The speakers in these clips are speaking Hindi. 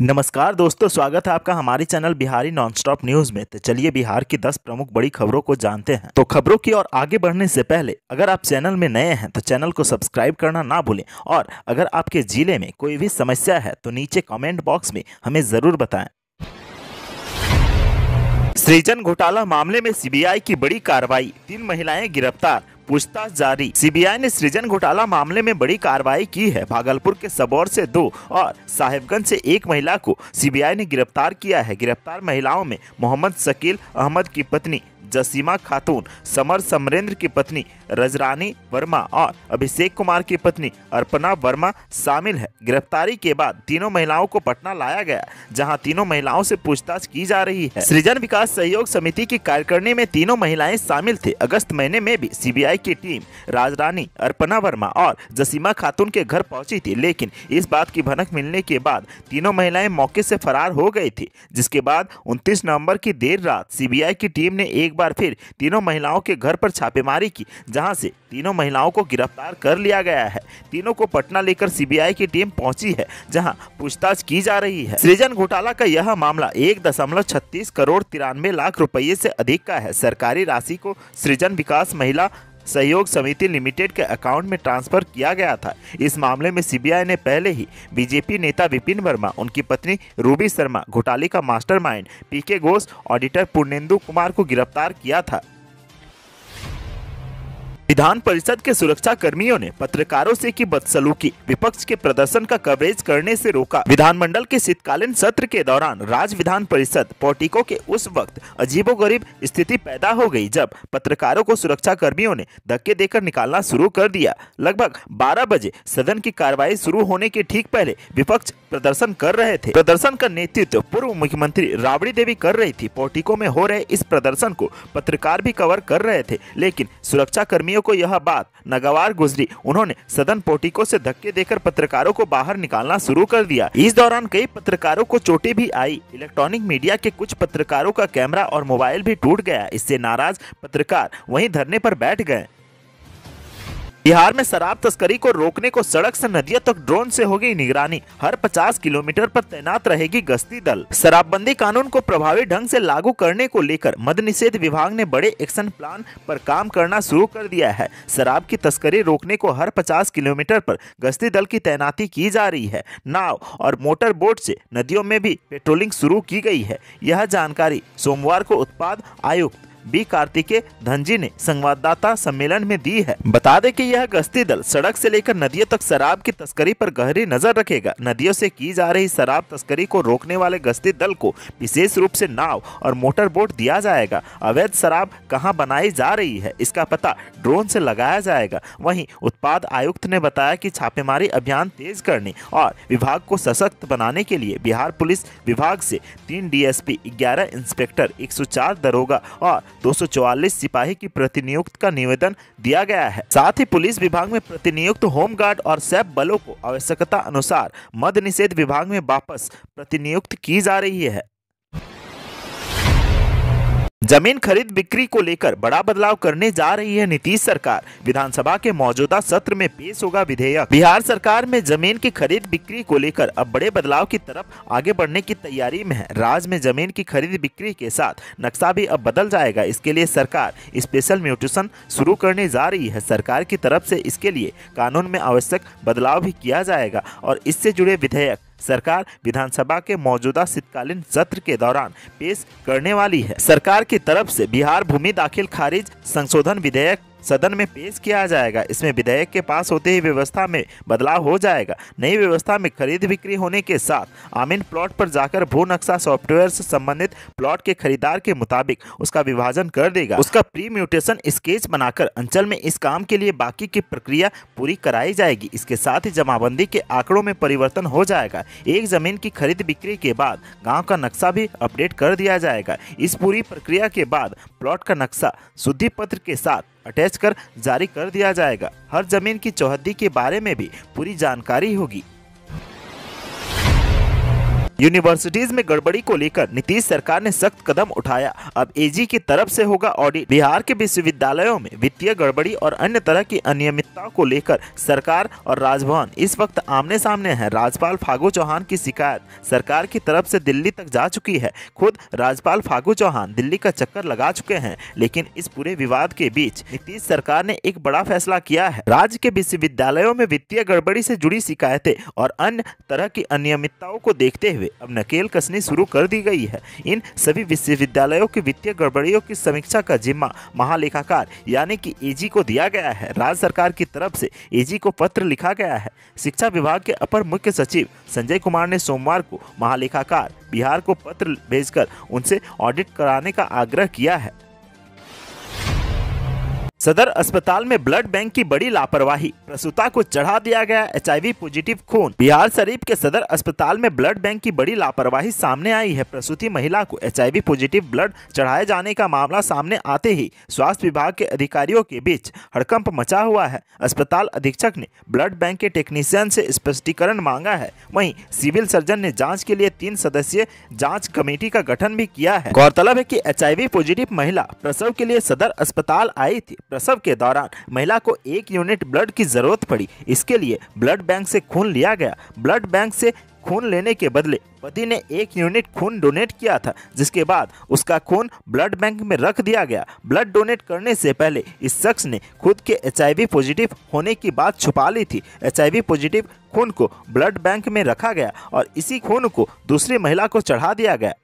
नमस्कार दोस्तों, स्वागत है आपका हमारे चैनल बिहारी नॉनस्टॉप न्यूज में। तो चलिए बिहार की 10 प्रमुख बड़ी खबरों को जानते हैं। तो खबरों की ओर आगे बढ़ने से पहले अगर आप चैनल में नए हैं तो चैनल को सब्सक्राइब करना ना भूलें, और अगर आपके जिले में कोई भी समस्या है तो नीचे कमेंट बॉक्स में हमें जरूर बताएं। सृजन घोटाला मामले में सीबीआई की बड़ी कार्रवाई, 3 महिलाएं गिरफ्तार, पूछताछ जारी। सीबीआई ने सृजन घोटाला मामले में बड़ी कार्रवाई की है। भागलपुर के सबौर से 2 और साहेबगंज से 1 महिला को सीबीआई ने गिरफ्तार किया है। गिरफ्तार महिलाओं में मोहम्मद शकील अहमद की पत्नी जसीमा खातून, समर समरेंद्र की पत्नी रजरानी वर्मा और अभिषेक कुमार की पत्नी अर्पणा वर्मा शामिल है। गिरफ्तारी के बाद तीनों महिलाओं को पटना लाया गया, जहां तीनों महिलाओं से पूछताछ की जा रही है। सृजन विकास सहयोग समिति की कार्यकारिणी में तीनों महिलाएं शामिल थे। अगस्त महीने में भी सीबीआई की टीम राजरानी, अर्पणा वर्मा और जसीमा खातून के घर पहुंची थी, लेकिन इस बात की भनक मिलने के बाद तीनों महिलाएं मौके से फरार हो गई थी। जिसके बाद 29 नवंबर की देर रात सीबीआई की टीम ने एक बार फिर तीनों महिलाओं के घर पर छापेमारी की, जहां से तीनों महिलाओं को गिरफ्तार कर लिया गया है। तीनों को पटना लेकर सीबीआई की टीम पहुंची है, जहां पूछताछ की जा रही है। सृजन घोटाला का यह मामला 1.36 करोड़ 93 लाख रुपये से अधिक का है। सरकारी राशि को सृजन विकास महिला सहयोग समिति लिमिटेड के अकाउंट में ट्रांसफर किया गया था। इस मामले में सीबीआई ने पहले ही बीजेपी नेता विपिन वर्मा, उनकी पत्नी रूबी शर्मा, घोटाले का mastermind PK Ghosh, auditor Purnendu Kumar को गिरफ्तार किया था। विधान परिषद के सुरक्षा कर्मियों ने पत्रकारों से की बदसलूकी, विपक्ष के प्रदर्शन का कवरेज करने से रोका। विधानमंडल के शीतकालीन सत्र के दौरान राज्य विधान परिषद पोर्टिको के उस वक्त अजीबोगरीब स्थिति पैदा हो गई जब पत्रकारों को सुरक्षा कर्मियों ने धक्के देकर निकालना शुरू कर दिया। लगभग 12 बजे सदन की कार्रवाई शुरू होने के ठीक पहले विपक्ष प्रदर्शन कर रहे थे। प्रदर्शन का नेतृत्व पूर्व मुख्यमंत्री राबड़ी देवी कर रही थी। पोर्टिको में हो रहे इस प्रदर्शन को पत्रकार भी कवर कर रहे थे, लेकिन सुरक्षा कर्मियों को यह बात नागवार गुजरी। उन्होंने सदन पोर्टिको से धक्के देकर पत्रकारों को बाहर निकालना शुरू कर दिया। इस दौरान कई पत्रकारों को चोटें भी आई। इलेक्ट्रॉनिक मीडिया के कुछ पत्रकारों का कैमरा और मोबाइल भी टूट गया। इससे नाराज पत्रकार वहीं धरने पर बैठ गए। बिहार में शराब तस्करी को रोकने को सड़क से नदियों तक ड्रोन से होगी निगरानी। हर 50 किलोमीटर पर तैनात रहेगी गश्ती दल। शराबबंदी कानून को प्रभावी ढंग से लागू करने को लेकर मद्य निषेध विभाग ने बड़े एक्शन प्लान पर काम करना शुरू कर दिया है। शराब की तस्करी रोकने को हर 50 किलोमीटर पर गश्ती दल की तैनाती की जा रही है। नाव और मोटर बोट से नदियों में भी पेट्रोलिंग शुरू की गई है। यह जानकारी सोमवार को उत्पाद आयुक्त बी कार्तिकेय धनजी ने संवाददाता सम्मेलन में दी है। बता दें कि यह गश्ती दल सड़क से लेकर नदियों तक शराब की तस्करी पर गहरी नजर रखेगा। नदियों से की जा रही शराब तस्करी को रोकने वाले गश्ती दल को विशेष रूप से नाव और मोटर बोट दिया जाएगा। अवैध शराब कहां बनाई जा रही है, इसका पता ड्रोन से लगाया जाएगा। वहीं उत्पाद आयुक्त ने बताया कि छापेमारी अभियान तेज करने और विभाग को सशक्त बनाने के लिए बिहार पुलिस विभाग से 3 डीएसपी, 11 इंस्पेक्टर, 104 दरोगा और 244 सिपाही की प्रतिनियुक्त का निवेदन दिया गया है। साथ ही पुलिस विभाग में प्रतिनियुक्त होमगार्ड और सैप बलों को आवश्यकता अनुसार मद्य निषेध विभाग में वापस प्रतिनियुक्त की जा रही है। जमीन खरीद बिक्री को लेकर बड़ा बदलाव करने जा रही है नीतीश सरकार। विधानसभा के मौजूदा सत्र में पेश होगा विधेयक। बिहार सरकार में जमीन की खरीद बिक्री को लेकर अब बड़े बदलाव की तरफ आगे बढ़ने की तैयारी में है। राज्य में जमीन की खरीद बिक्री के साथ नक्शा भी अब बदल जाएगा। इसके लिए सरकार स्पेशल म्यूटेशन शुरू करने जा रही है। सरकार की तरफ से इसके लिए कानून में आवश्यक बदलाव भी किया जाएगा और इससे जुड़े विधेयक सरकार विधानसभा के मौजूदा शीतकालीन सत्र के दौरान पेश करने वाली है। सरकार की तरफ से बिहार भूमि दाखिल खारिज संशोधन विधेयक सदन में पेश किया जाएगा। इसमें विधेयक के पास होते ही व्यवस्था में बदलाव हो जाएगा। नई व्यवस्था में खरीद बिक्री होने के साथ आमीन प्लॉट पर जाकर भू नक्शा सॉफ्टवेयर से संबंधित प्लॉट के खरीदार के मुताबिक उसका विभाजन कर देगा। उसका प्री म्यूटेशन स्केच बनाकर अंचल में इस काम के लिए बाकी की प्रक्रिया पूरी कराई जाएगी। इसके साथ ही जमाबंदी के आंकड़ों में परिवर्तन हो जाएगा। एक जमीन की खरीद बिक्री के बाद गाँव का नक्शा भी अपडेट कर दिया जाएगा। इस पूरी प्रक्रिया के बाद प्लॉट का नक्शा शुद्धि पत्र के साथ अटैच कर जारी कर दिया जाएगा। हर जमीन की चौहद्दी के बारे में भी पूरी जानकारी होगी। यूनिवर्सिटीज में गड़बड़ी को लेकर नीतीश सरकार ने सख्त कदम उठाया। अब एजी की तरफ से होगा ऑडिट। बिहार के विश्वविद्यालयों में वित्तीय गड़बड़ी और अन्य तरह की अनियमितताओं को लेकर सरकार और राजभवन इस वक्त आमने सामने है। राज्यपाल फागू चौहान की शिकायत सरकार की तरफ से दिल्ली तक जा चुकी है। खुद राज्यपाल फागू चौहान दिल्ली का चक्कर लगा चुके हैं। लेकिन इस पूरे विवाद के बीच नीतीश सरकार ने एक बड़ा फैसला किया है। राज्य के विश्वविद्यालयों में वित्तीय गड़बड़ी से जुड़ी शिकायतें और अन्य तरह की अनियमितताओं को देखते हुए अब नकेल कसनी शुरू कर दी गई है। इन सभी विश्वविद्यालयों की वित्तीय गड़बड़ियों की समीक्षा का जिम्मा महालेखाकार यानी कि एजी को दिया गया है। राज्य सरकार की तरफ से एजी को पत्र लिखा गया है। शिक्षा विभाग के अपर मुख्य सचिव संजय कुमार ने सोमवार को महालेखाकार बिहार को पत्र भेजकर उनसे ऑडिट कराने का आग्रह किया है। सदर अस्पताल में ब्लड बैंक की बड़ी लापरवाही, प्रसूता को चढ़ा दिया गया एचआईवी पॉजिटिव खून। बिहार शरीफ के सदर अस्पताल में ब्लड बैंक की बड़ी लापरवाही सामने आई है। प्रसूति महिला को एचआईवी पॉजिटिव ब्लड चढ़ाए जाने का मामला सामने आते ही स्वास्थ्य विभाग के अधिकारियों के बीच हड़कंप मचा हुआ है। अस्पताल अधीक्षक ने ब्लड बैंक के टेक्नीशियन से स्पष्टीकरण मांगा है। वहीं सिविल सर्जन ने जाँच के लिए 3 सदस्यीय जाँच कमेटी का गठन भी किया है। गौरतलब है कि एचआईवी पॉजिटिव महिला प्रसव के लिए सदर अस्पताल आई थी। प्रसव के दौरान महिला को 1 यूनिट ब्लड की जरूरत पड़ी। इसके लिए ब्लड बैंक से खून लिया गया। ब्लड बैंक से खून लेने के बदले पति ने 1 यूनिट खून डोनेट किया था, जिसके बाद उसका खून ब्लड बैंक में रख दिया गया। ब्लड डोनेट करने से पहले इस शख्स ने खुद के एचआईवी पॉजिटिव होने की बात छुपा ली थी। एचआईवी पॉजिटिव खून को ब्लड बैंक में रखा गया और इसी खून को दूसरी महिला को चढ़ा दिया गया।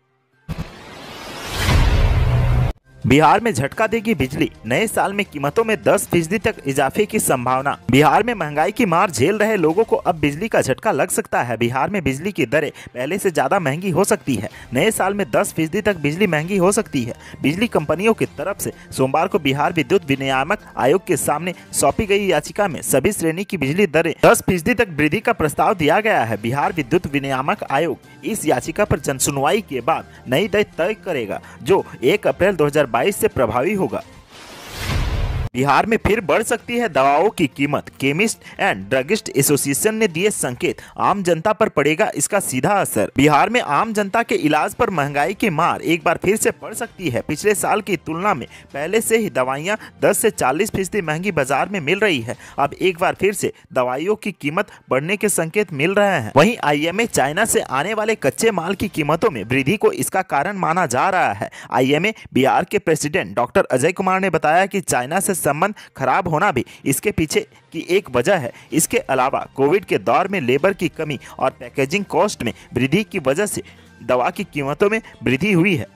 बिहार में झटका देगी बिजली, नए साल में कीमतों में 10% तक इजाफे की संभावना। बिहार में महंगाई की मार झेल रहे लोगों को अब बिजली का झटका लग सकता है। बिहार में बिजली की दरें पहले से ज्यादा महंगी हो सकती है। नए साल में 10% तक बिजली महंगी हो सकती है। बिजली कंपनियों की तरफ से सोमवार को बिहार विद्युत विनियामक आयोग के सामने सौंपी गई याचिका में सभी श्रेणी की बिजली दरें 10% तक वृद्धि का प्रस्ताव दिया गया है। बिहार विद्युत विनियामक आयोग इस याचिका पर जनसुनवाई के बाद नई दर तय करेगा, जो 1 अप्रैल 2022 से प्रभावी होगा। बिहार में फिर बढ़ सकती है दवाओं की कीमत, केमिस्ट एंड ड्रगिस्ट एसोसिएशन ने दिए संकेत। आम जनता पर पड़ेगा इसका सीधा असर। बिहार में आम जनता के इलाज पर महंगाई की मार एक बार फिर से पड़ सकती है। पिछले साल की तुलना में पहले से ही दवाइयां 10 से 40% महंगी बाजार में मिल रही है। अब एक बार फिर से दवाइयों की कीमत बढ़ने के संकेत मिल रहे हैं। वहीं आईएमए चाइना से आने वाले कच्चे माल की कीमतों में वृद्धि को इसका कारण माना जा रहा है। आईएमए बिहार के प्रेसिडेंट डॉक्टर अजय कुमार ने बताया कि चाइना से संबंध खराब होना भी इसके पीछे की एक वजह है। इसके अलावा कोविड के दौर में लेबर की कमी और पैकेजिंग कॉस्ट में वृद्धि की वजह से दवा की कीमतों में वृद्धि हुई है।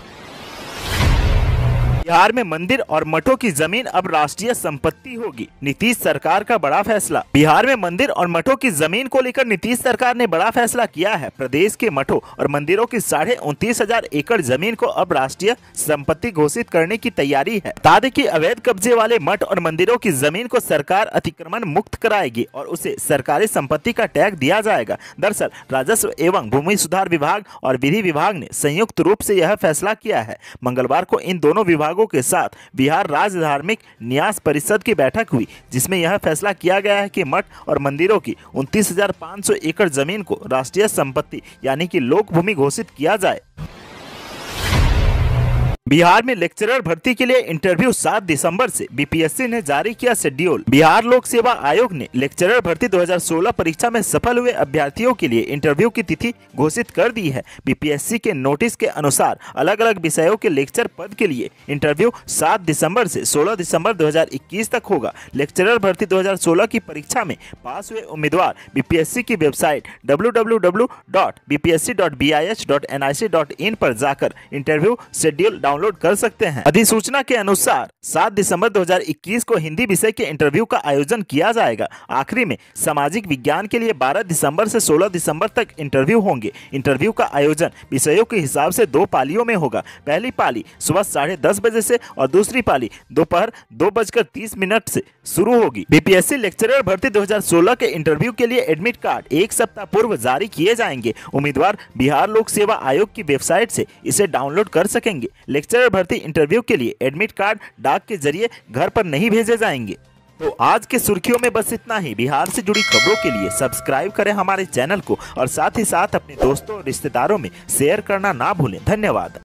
बिहार में मंदिर और मठों की जमीन अब राष्ट्रीय संपत्ति होगी, नीतीश सरकार का बड़ा फैसला। बिहार में मंदिर और मठों की जमीन को लेकर नीतीश सरकार ने बड़ा फैसला किया है। प्रदेश के मठों और मंदिरों की 29,500 एकड़ जमीन को अब राष्ट्रीय संपत्ति घोषित करने की तैयारी है। बता दें कि अवैध कब्जे वाले मठ और मंदिरों की जमीन को सरकार अतिक्रमण मुक्त कराएगी और उसे सरकारी संपत्ति का टैग दिया जाएगा। दरअसल राजस्व एवं भूमि सुधार विभाग और विधि विभाग ने संयुक्त रूप से यह फैसला किया है। मंगलवार को इन दोनों विभागों के साथ बिहार राज्य धार्मिक न्यास परिषद की बैठक हुई, जिसमें यह फैसला किया गया है कि मठ और मंदिरों की 29,500 एकड़ जमीन को राष्ट्रीय संपत्ति यानी कि लोक भूमि घोषित किया जाए। बिहार में लेक्चरर भर्ती के लिए इंटरव्यू 7 दिसंबर से, बीपीएससी ने जारी किया शेड्यूल। बिहार लोक सेवा आयोग ने लेक्चरर भर्ती 2016 परीक्षा में सफल हुए अभ्यर्थियों के लिए इंटरव्यू की तिथि घोषित कर दी है। बीपीएससी के नोटिस के अनुसार अलग अलग विषयों के लेक्चर पद के लिए इंटरव्यू 7 दिसंबर से 16 दिसंबर 2021 तक होगा। लेक्चरर भर्ती 2016 की परीक्षा में पास हुए उम्मीदवार बीपीएससी की वेबसाइट www.bpsc.bih.nic.in पर जाकर इंटरव्यू शेड्यूल डाउनलोड कर सकते हैं। अधिसूचना के अनुसार 7 दिसंबर 2021 को हिंदी विषय के इंटरव्यू का आयोजन किया जाएगा। आखिरी में सामाजिक विज्ञान के लिए 12 दिसंबर से 16 दिसंबर तक इंटरव्यू होंगे। इंटरव्यू का आयोजन विषयों के हिसाब से 2 पालियों में होगा। पहली पाली सुबह 10:30 बजे से और दूसरी पाली दोपहर 2:30 से शुरू होगी। बीपीएससी लेक्चरर भर्ती 2016 के इंटरव्यू के लिए एडमिट कार्ड 1 सप्ताह पूर्व जारी किए जाएंगे। उम्मीदवार बिहार लोक सेवा आयोग की वेबसाइट से इसे डाउनलोड कर सकेंगे। लेक्चरर भर्ती इंटरव्यू के लिए एडमिट कार्ड डाक के जरिए घर पर नहीं भेजे जाएंगे। तो आज के सुर्खियों में बस इतना ही। बिहार से जुड़ी खबरों के लिए सब्सक्राइब करें हमारे चैनल को और साथ ही साथ अपने दोस्तों और रिश्तेदारों में शेयर करना ना भूलें। धन्यवाद।